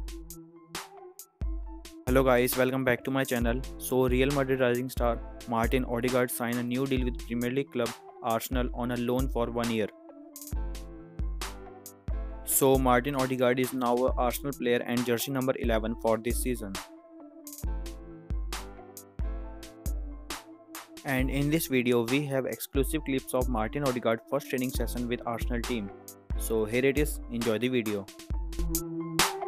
Hello guys, welcome back to my channel. So Real Madrid rising star Martin Odegaard signed a new deal with Premier League club Arsenal on a loan for 1 year. So Martin Odegaard is now a Arsenal player and jersey number 11 for this season. And in this video we have exclusive clips of Martin Odegaard's first training session with Arsenal team. So here it is, enjoy the video.